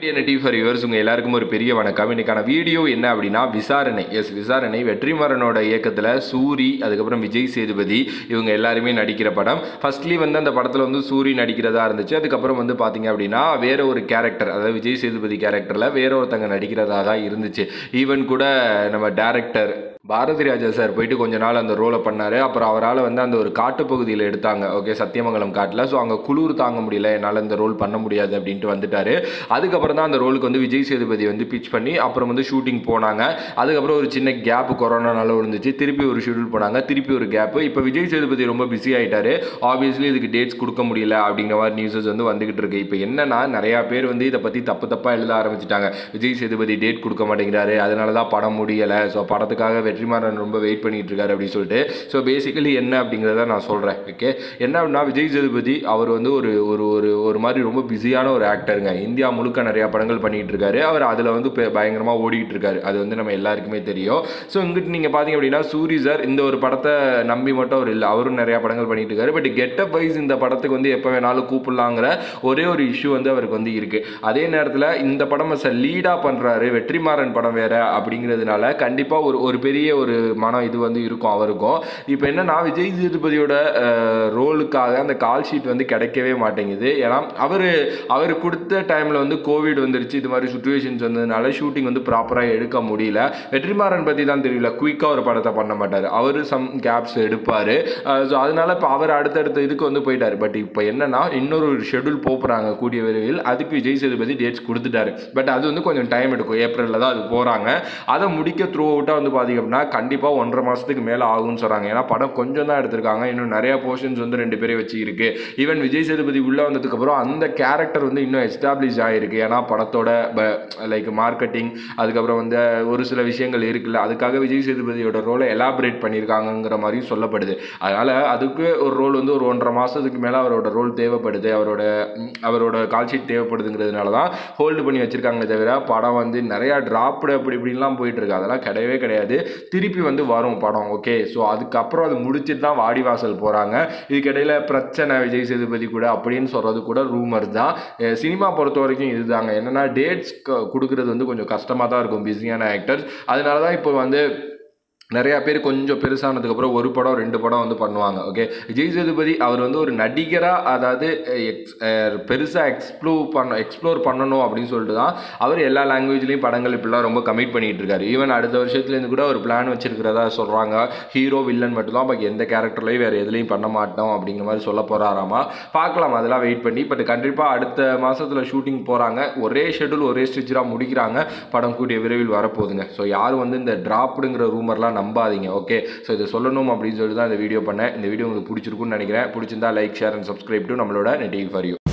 TV for yours உங்கள் எல்லாருக்கும் ஒரு பெரிய வணக்கம். இன்னைக்கான வீடியோ என்ன அப்படின்னா விசாரணை. விசாரணை வெற்றிமாறனோட இயக்கத்தில் சூரி, அதுக்கப்புறம் விஜய் சேதுபதி இவங்க எல்லாருமே நடிக்கிற படம். ஃபர்ஸ்ட்லி வந்து அந்த படத்தில் வந்து சூரி நடிக்கிறதா இருந்துச்சு. அதுக்கப்புறம் வந்து பார்த்தீங்க அப்படின்னா வேற ஒரு கேரக்டர், அதாவது விஜய் சேதுபதி கேரக்டரில் வேற ஒருத்தங்க நடிக்கிறதா தான் இருந்துச்சு. ஈவன் கூட நம்ம டேரக்டர் பாரதி ராஜா சார் போயிட்டு கொஞ்ச நாள் அந்த ரோலை பண்ணார். அப்புறம் அவரால் வந்து அந்த ஒரு காட்டுப்பகுதியில் எடுத்தாங்க, ஓகே, சத்தியமங்கலம் காட்டில். ஸோ அங்கே குளிர் தாங்க முடியல, என்னால் இந்த ரோல் பண்ண முடியாது அப்படின்ட்டு வந்துட்டார். அதுக்கப்புறம் தான் அந்த ரோலுக்கு வந்து விஜய் சேதுபதி வந்து பிச் பண்ணி அப்புறம் வந்து ஷூட்டிங் போனாங்க. அதுக்கப்புறம் ஒரு சின்ன கேப் கொரோனானால விழுந்துச்சு. திருப்பி ஒரு ஷெடியூல் போனாங்க, திருப்பி ஒரு கேப்பு. இப்போ விஜய் சேதுபதி ரொம்ப பிஸி ஆகிட்டாரு. ஆப்வியஸ்லி இதுக்கு டேட்ஸ் கொடுக்க முடியல அப்படிங்கிற மாதிரி நியூஸஸ் வந்து வந்துகிட்டு இருக்கு. இப்போ என்னன்னா நிறையா பேர் வந்து இதை பற்றி தப்பாக எழுத ஆரம்பிச்சிட்டாங்க. விஜய் சேதுபதி டேட் கொடுக்க மாட்டேங்கிறாரு, அதனால தான் படம் முடியலை, ஸோ படத்துக்காக வெற்றிமாறன் ரொம்ப வெயிட் பண்ணிட்டு இருக்காரு அப்படின்னு சொல்லிட்டு. ஸோ பேசிக்கலி என்ன அப்படிங்கிறத நான் சொல்கிறேன். ஓகே, என்ன அப்படின்னா விஜய் சேதுபதி அவர் வந்து ஒரு ஒரு ஒரு ஒரு மாதிரி ரொம்ப பிஸியான ஒரு ஆக்டருங்க. இந்தியா முழுக்க நிறையா படங்கள் பண்ணிகிட்டு இருக்காரு. அவர் அதில் வந்து பயங்கரமாக ஓடிக்கிட்டு இருக்காரு. அது வந்து நம்ம எல்லாருக்குமே தெரியும். ஸோ இங்கிட்டு நீங்கள் பார்த்தீங்க அப்படின்னா சூரி சார் இந்த ஒரு படத்தை நம்பி மட்டும் அவர் இல்லை, அவரும் நிறையா படங்கள் பண்ணிட்டு இருக்காரு. பட் கெட்டப் வைஸ் இந்த படத்துக்கு வந்து எப்போ வேணாலும் கூப்பிடலாங்கிற ஒரே ஒரு இஷ்யூ வந்து அவருக்கு வந்து இருக்குது. அதே நேரத்தில் இந்த படம் சார் லீடாக பண்ணுறாரு, வெற்றிமாறன் படம் வேற அப்படிங்கிறதுனால கண்டிப்பாக ஒரு பெரிய ஒரு மனம் இது வந்து இருக்கும் அவருக்கும். இப்போ என்னன்னா விஜய் சேதுபதியோட ரோலுக்காக அந்த கால் ஷீட் வந்து கிடைக்கவே மாட்டேங்குது. ஏன்னா அவர் கொடுத்த டைமில் வந்து கோவிட் வந்துருச்சு, இது மாதிரி சுச்சுவேஷன்ஸ் வந்ததுனால ஷூட்டிங் வந்து ப்ராப்பராக எடுக்க முடியல. வெற்றிமாறன் பற்றி தான் தெரியல, குயிக்காக ஒரு படத்தை பண்ண மாட்டார், அவர் சம் கேப்ஸ் எடுப்பார். ஸோ அதனால இப்போ அவர் அடுத்தடுத்த இதுக்கு வந்து போயிட்டார். பட் இப்போ என்னன்னா இன்னொரு ஷெடியூல் போகிறாங்க கூடிய விரைவில், அதுக்கு விஜய் சேதுபதி டேட்ஸ் கொடுத்துட்டாரு. பட் அது வந்து கொஞ்சம் டைம் எடுக்கும், ஏப்ரலில் தான் அது போகிறாங்க. அதை முடிக்க த்ரூ அவுட்டாக வந்து பார்த்தீங்க அப்படின்னா கண்டிப்பாக 1.5 மாதத்துக்கு மேலே ஆகும்னு சொல்கிறாங்க. ஏன்னா படம் கொஞ்சம் தான் எடுத்திருக்காங்க, இன்னும் நிறைய போர்ஷன்ஸ் வந்து 2 பேரை வச்சு இருக்கு. ஈவன் விஜய் சேதுபதி உள்ளே வந்ததுக்கப்புறம் அந்த கேரக்டர் வந்து இன்னும் எஸ்டாப்ளிஷ் ஆகிருக்கு. ஏன்னா படத்தோட லைக் மார்க்கெட்டிங், அதுக்கப்புறம் வந்து ஒரு சில விஷயங்கள் இருக்குல்ல, அதுக்காக விஜய் சேதுபதியோட ரோலை எலாபரேட் பண்ணியிருக்காங்கிற மாதிரியும் சொல்லப்படுது. அதனால் அதுக்கு ஒரு ரோல் வந்து ஒரு 1.5 மாதத்துக்கு மேலே அவரோட ரோல் தேவைப்படுது, அவரோட கால்ஷீட் தேவைப்படுதுங்கிறதுனால தான் ஹோல்டு பண்ணி வச்சுருக்காங்களே தவிர படம் வந்து நிறையா டிராப்டு அப்படி இப்படின்லாம் போயிட்டுருக்கு, அதெல்லாம் கிடையவே கிடையாது. திருப்பி வந்து வரும் படம். ஓகே, ஸோ அதுக்கப்புறம் அது முடிச்சுட்டு தான் வாடிவாசல் போகிறாங்க. இதுக்கிடையில் பிரச்சனை விஜய் சேதுபதி கூட அப்படின்னு சொல்கிறது கூட ரூமர் தான். சினிமா பொறுத்த வரைக்கும் இதுதாங்க, என்னென்னா டேட்ஸ் கொடுக்குறது வந்து கொஞ்சம் கஷ்டமாக தான் இருக்கும் பிஸியான ஆக்டர்ஸ். அதனால தான் இப்போ வந்து நிறையா பேர் கொஞ்சம் பெருசானதுக்கப்புறம் 1 படம் 2 படம் வந்து பண்ணுவாங்க. ஓகே, விஜய் சேதுபதி அவர் வந்து ஒரு நடிகராக, அதாவது பெருசாக எக்ஸ்ப்ளோர் பண்ணணும் அப்படின்னு சொல்லிட்டு தான் அவர் எல்லா லாங்குவேஜ்லேயும் படங்கள் இப்படிலாம் ரொம்ப கமிட் பண்ணிகிட்டு இருக்காரு. ஈவன் அடுத்த வருஷத்துலேருந்து கூட ஒரு பிளான் வச்சிருக்கிறதா சொல்கிறாங்க. ஹீரோ வில்லன் மட்டும்தான், பாக்கி எந்த கேரக்டர்லையும் வேறு எதுலையும் பண்ண மாட்டோம் அப்படிங்கிற மாதிரி சொல்ல போகிறாராமா. பார்க்கலாம், அதெல்லாம் வெயிட் பண்ணி. பட் கண்டிப்பாக அடுத்த மாதத்தில் ஷூட்டிங் போகிறாங்க. ஒரே ஷெடியூல் ஒரே ஸ்டிச்சராக முடிக்கிறாங்க. படம் கூடிய விரைவில் வரப்போகுதுங்க. ஸோ யாரும் வந்து இந்த டிராப்டுங்கிற ரூமர்லாம் நம்பாதீங்க. ஓகே, ஸோ இதை சொல்லணும் அப்படின்னு சொல்லி தான் இந்த வீடியோ பண்ணேன். இந்த வீடியோ உங்களுக்கு பிடிச்சிருக்குன்னு நினைக்கிறேன். பிடிச்சிருந்தா like, share and subscribe to நம்மளோட டிவி ஃபார் யூ.